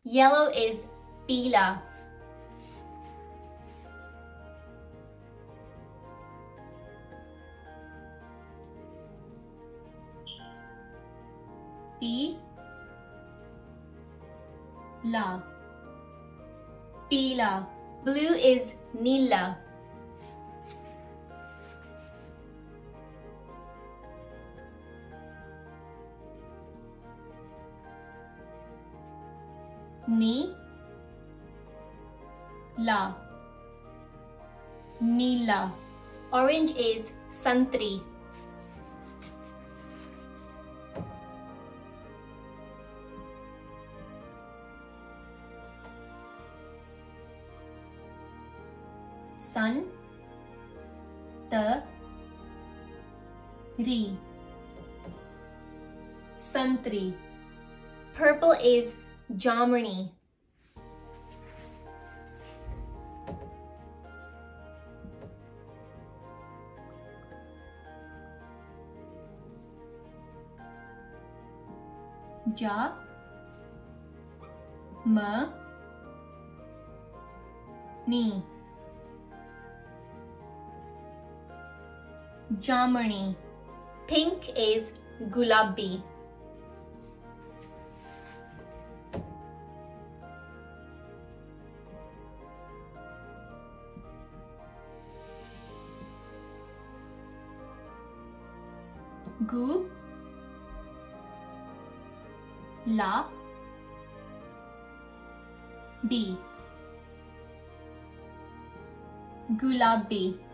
Yellow is pila. La. Pila. Blue is nila. Ni. La. Nila. Orange is santri. Sun, ri, santri. Purple is jamani. Ja, ma, ni. Jamani. Pink is gulabi. Gu, la, bi. Gulabi.